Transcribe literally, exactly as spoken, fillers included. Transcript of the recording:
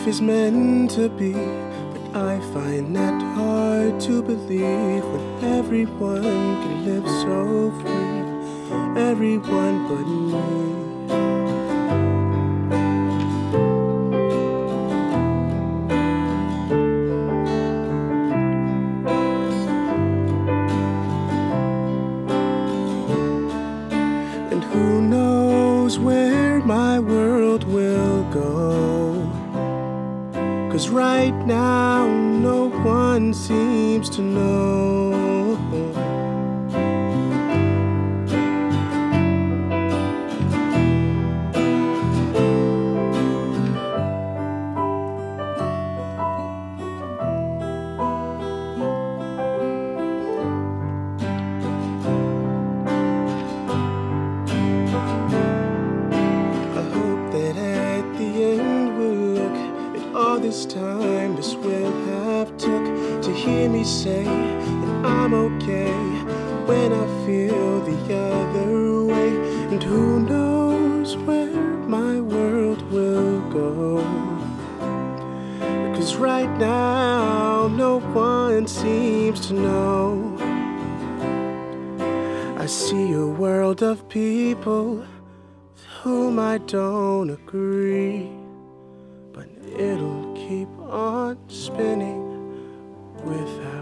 life is meant to be, but I find that hard to believe when everyone can live so free, everyone but me. And who knows where my world will go? 'Cause right now no one seems to know. All this time this will have took to hear me say that I'm okay when I feel the other way. And who knows where my world will go? Because right now no one seems to know. I see a world of people with whom I don't agree, but it'll keep on spinning without